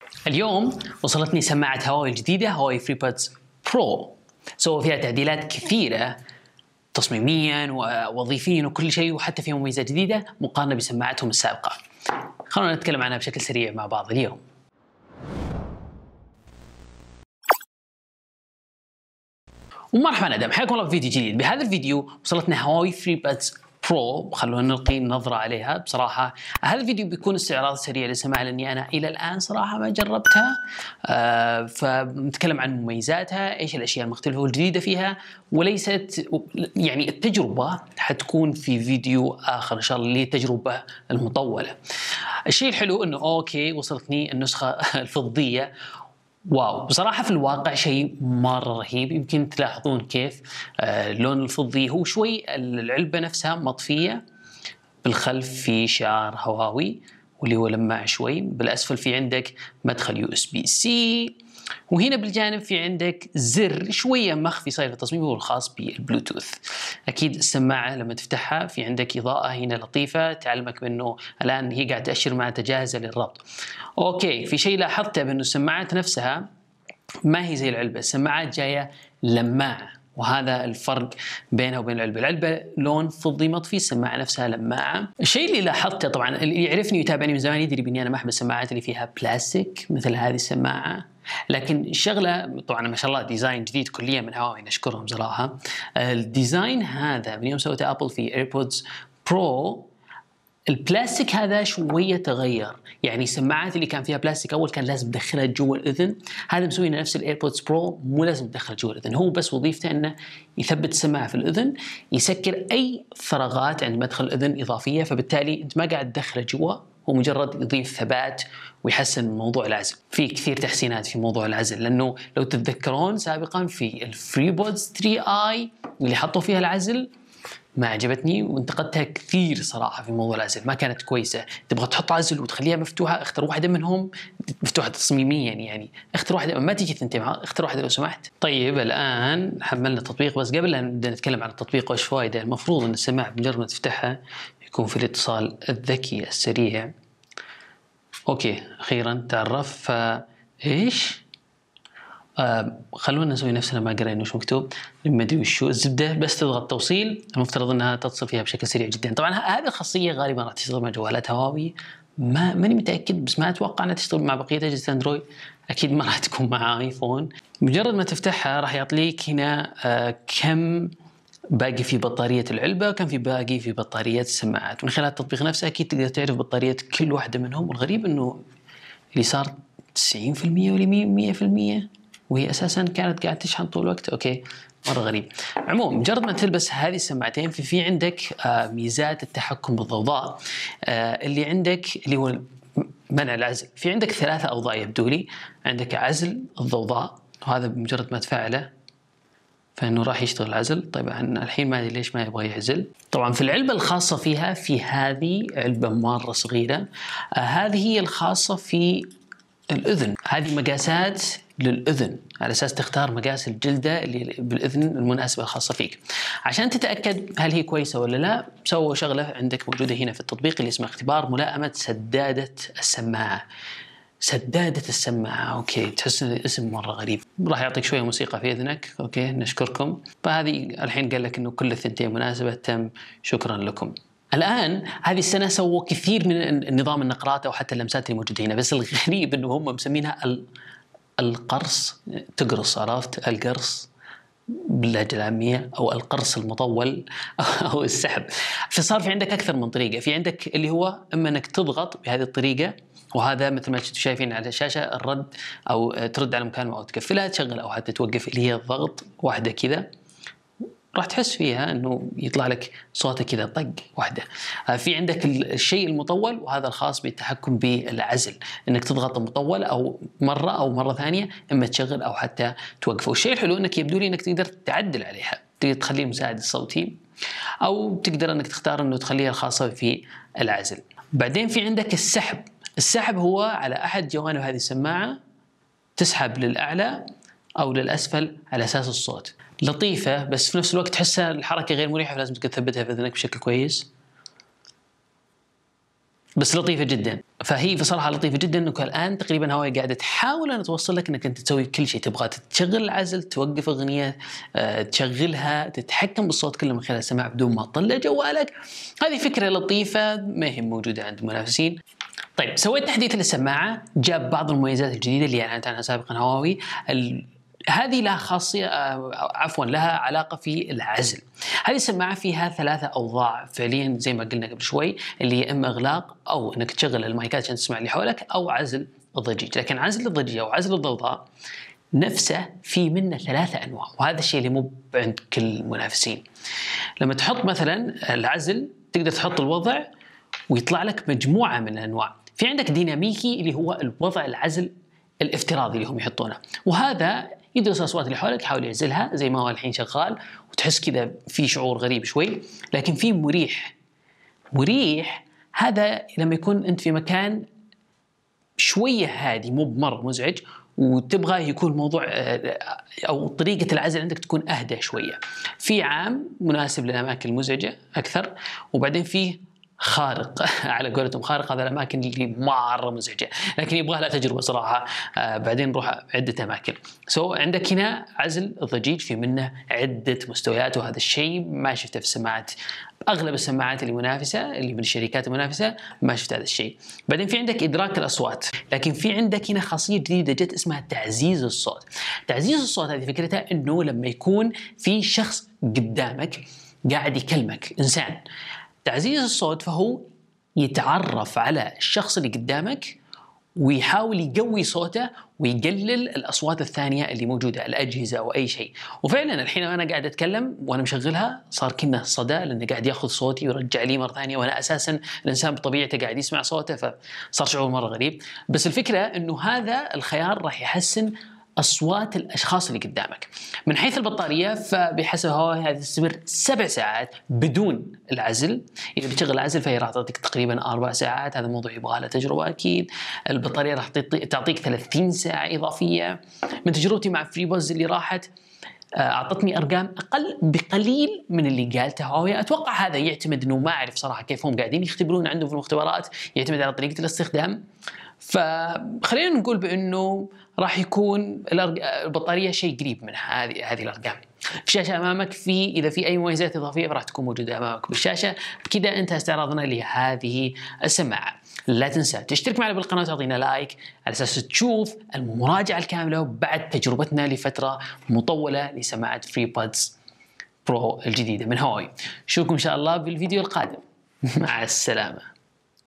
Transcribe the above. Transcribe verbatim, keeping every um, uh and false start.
اليوم وصلتني سماعة هواوي الجديدة هواوي فريبودز برو. سووا فيها تعديلات كثيرة تصميميا ووظيفيا وكل شيء، وحتى فيها مميزات جديدة مقارنة بسماعتهم السابقة. خلونا نتكلم عنها بشكل سريع مع بعض اليوم. ومرحبا ندم، حياكم الله في فيديو جديد. بهذا الفيديو وصلتنا هواوي فريبودز برو، خلونا نلقي نظرة عليها. بصراحة هذا الفيديو بيكون استعراض سريع للسماعة لأني أنا إلى الآن صراحة ما جربتها، آه فنتكلم عن مميزاتها، إيش الأشياء المختلفة والجديدة فيها، وليست يعني التجربة حتكون في فيديو آخر إن شاء الله، اللي هي التجربة المطولة. الشيء الحلو إنه أوكي وصلتني النسخة الفضية. واو، بصراحة في الواقع شيء مرة رهيب. يمكن تلاحظون كيف آه اللون الفضي هو شوي، العلبة نفسها مطفية، بالخلف في شعار هواوي واللي هو لماع شوي، بالأسفل في عندك مدخل يو اس بي سي، وهنا بالجانب في عندك زر شوية مخفي صاير في التصميم هو الخاص بالبلوتوث. أكيد السماعة لما تفتحها في عندك إضاءة هنا لطيفة تعلمك بأنه الآن هي قاعدة تأشر معناتها جاهزة للربط. أوكي، في شيء لاحظته بأنه السماعات نفسها ما هي زي العلبة، السماعات جاية لماعة، وهذا الفرق بينها وبين العلبة. العلبة لون فضي مطفي، السماعة نفسها لماعة. الشيء اللي لاحظته، طبعا اللي يعرفني ويتابعني من زمان يدري بني أنا ما أحب السماعات اللي فيها بلاستيك مثل هذه السماعة، لكن الشغلة طبعا ما شاء الله ديزاين جديد كليا من هواوي، نشكرهم صراحة. الديزاين هذا من يوم سوته أبل في ايربودز برو، البلاستيك هذا شوية تغير. يعني السماعات اللي كان فيها بلاستيك أول كان لازم تدخلها جوا الأذن، هذا مسوينا نفس الإيربودز برو مو لازم تدخل جوا الأذن، هو بس وظيفته إنه يثبت السماعة في الأذن، يسكر أي فراغات عند مدخل الأذن إضافية، فبالتالي أنت ما قاعد تدخله جوا، هو مجرد يضيف ثبات ويحسن من موضوع العزل. في كثير تحسينات في موضوع العزل، لأنه لو تتذكرون سابقا في الفريبودز ثري آي اللي حطوا فيها العزل ما عجبتني وانتقدتها كثير صراحة في موضوع العزل، ما كانت كويسة. تبغى تحط عزل وتخليها مفتوحة، اختر واحدة منهم مفتوحة تصميميا، يعني اختر واحدة، ما تيجي ثنتين، اختر واحدة لو سمحت. طيب الآن حملنا التطبيق، بس قبل لا نبدأ نتكلم عن التطبيق وش فايدة، المفروض أن السماعة بمجرد ما تفتحها يكون في الاتصال الذكي السريع. أوكي أخيرا تعرف، فإيش آه خلونا نسوي نفسنا ما قرينا وش مكتوب، ما ادري وشو الزبده، بس تضغط توصيل المفترض انها تتصل فيها بشكل سريع جدا. طبعا هذه الخاصيه غالبا راح تشتغل مع جوالات هواوي، ما ماني متاكد، بس ما اتوقع انها تشتغل مع بقيه اجهزه اندرويد، اكيد ما راح تكون مع ايفون. مجرد ما تفتحها راح يعطيك هنا آه كم باقي في بطاريه العلبه وكم في باقي في بطاريه السماعات. من خلال التطبيق نفسه اكيد تقدر تعرف بطاريه كل واحده منهم، والغريب انه اللي صار تسعين بالمئة واللي مئة بالمئة، وهي اساسا كانت قاعده تشحن طول الوقت. اوكي مره غريب. عموما مجرد ما تلبس هذه السماعتين في في عندك آه ميزات التحكم بالضوضاء آه اللي عندك، اللي هو منع العزل. في عندك ثلاثه اوضاع يبدو لي، عندك عزل الضوضاء، وهذا بمجرد ما تفعله فانه راح يشتغل العزل. طبعا الحين ما ادري ليش ما يبغى يعزل. طبعا في العلبه الخاصه فيها، في هذه علبه مره صغيره، آه هذه هي الخاصه في الأذن، هذه مقاسات للأذن على أساس تختار مقاس الجلدة اللي بالأذن المناسبة الخاصة فيك. عشان تتأكد هل هي كويسة ولا لا، سووا شغلة عندك موجودة هنا في التطبيق اللي اسمها اختبار ملائمة سدادة السماعة. سدادة السماعة، أوكي، تحس إن الاسم مرة غريب. راح يعطيك شوية موسيقى في إذنك. أوكي نشكركم. فهذه الحين قال لك إنه كل الثنتين مناسبة، تم، شكرا لكم. الآن هذه السنة سووا كثير من نظام النقرات أو حتى اللمسات اللي موجودة هنا، بس الغريب إنه هم مسمينها القرص، تقرص، عرفت القرص باللهجة العامية، أو القرص المطول أو السحب. فصار في عندك أكثر من طريقة. في عندك اللي هو إما أنك تضغط بهذه الطريقة، وهذا مثل ما شايفين على الشاشة الرد، أو ترد على مكالمة أو تقفلها، تشغل أو حتى توقف، اللي هي الضغط واحدة كذا، راح تحس فيها انه يطلع لك صوته كذا طق واحده. في عندك الشيء المطول، وهذا الخاص بالتحكم بالعزل، انك تضغط المطول او مره او مره ثانيه، اما تشغل او حتى توقفه. والشيء الحلو انك يبدو لي انك تقدر تعدل عليها، تقدر تخليه المساعد الصوتي، او تقدر انك تختار انه تخليها الخاصه في العزل. بعدين في عندك السحب. السحب هو على احد جوانب هذه السماعه، تسحب للاعلى او للاسفل على اساس الصوت. لطيفة، بس في نفس الوقت تحسها الحركة غير مريحة، فلازم تثبتها في اذنك بشكل كويس. بس لطيفه جدا. فهي بصراحه لطيفه جدا انك الان تقريبا هواوي قاعده تحاول ان توصل لك انك انت تسوي كل شيء تبغى، تشغل العزل، توقف اغنيه، أه، تشغلها، تتحكم بالصوت كله من خلال السماعه بدون ما تطلع جوالك. هذه فكره لطيفه ما هي موجوده عند المنافسين. طيب سويت تحديث للسماعه، جاب بعض المميزات الجديده اللي اعلنت عنها سابقا هواوي. ال... هذه لها خاصية عفوا لها علاقة في العزل. هذه السماعة فيها ثلاثة أوضاع فعليا زي ما قلنا قبل شوي، اللي هي إما إغلاق أو إنك تشغل المايكات عشان تسمع اللي حولك، أو عزل الضجيج. لكن عزل الضجيج أو عزل الضوضاء نفسه في منه ثلاثة أنواع، وهذا الشيء اللي مو عند كل المنافسين. لما تحط مثلا العزل تقدر تحط الوضع ويطلع لك مجموعة من الأنواع. في عندك ديناميكي اللي هو الوضع العزل الافتراضي اللي هم يحطونه، وهذا يدرس الاصوات اللي حولك يحاول يعزلها زي ما هو الحين شغال، وتحس كذا في شعور غريب شوي. لكن في مريح، مريح هذا لما يكون انت في مكان شويه هادي مو بمره مزعج، وتبغى يكون الموضوع او طريقه العزل عندك تكون اهدى شويه. في عام مناسب للاماكن المزعجه اكثر، وبعدين فيه خارق على قولتهم خارق، هذا الاماكن اللي مره مزعجه لكن يبغى لها تجربه صراحه. آه بعدين نروح عده اماكن. سو so, عندك هنا عزل الضجيج في منه عده مستويات، وهذا الشيء ما شفته في السماعات، اغلب السماعات اللي منافسه اللي من الشركات المنافسه ما شفت هذا الشيء. بعدين في عندك ادراك الاصوات، لكن في عندك هنا خاصيه جديده جت اسمها تعزيز الصوت. تعزيز الصوت هذه فكرتها انه لما يكون في شخص قدامك قاعد يكلمك انسان، تعزيز الصوت فهو يتعرف على الشخص اللي قدامك ويحاول يقوي صوته ويقلل الأصوات الثانية اللي موجودة، الأجهزة أو أي شيء. وفعلا الحين أنا قاعد أتكلم وأنا مشغلها صار كأنه صدى، لأنه قاعد يأخذ صوتي ويرجع لي مرة ثانية، وأنا أساسا الإنسان بطبيعته قاعد يسمع صوته، فصار شعور مرة غريب. بس الفكرة أنه هذا الخيار راح يحسن أصوات الأشخاص اللي قدامك. من حيث البطارية فبحسب هواوي هذه تستمر سبع ساعات بدون العزل. إذا بتشغل العزل فهي راح تعطيك تقريبا أربع ساعات، هذا الموضوع يبغى له تجربة أكيد. البطارية راح تعطيك ثلاثين ساعة إضافية. من تجربتي مع فريبوز اللي راحت أعطتني أرقام أقل بقليل من اللي قالته هواوي. أتوقع هذا يعتمد إنه ما أعرف صراحة كيف هم قاعدين يختبرون عندهم في المختبرات، يعتمد على طريقة الاستخدام. فخلينا نقول بأنه راح يكون البطارية شيء قريب من هذه هذه الأرقام. الشاشة أمامك، في إذا في أي مميزات إضافية راح تكون موجودة أمامك بالشاشة. بكذا انتهى استعراضنا لهذه السماعة. لا تنسى تشترك معنا بالقناة وتعطينا لايك على أساس تشوف المراجعة الكاملة بعد تجربتنا لفترة مطولة لسماعة فريبودز برو الجديدة من هواوي. نشوفكم إن شاء الله بالفيديو القادم. مع السلامة.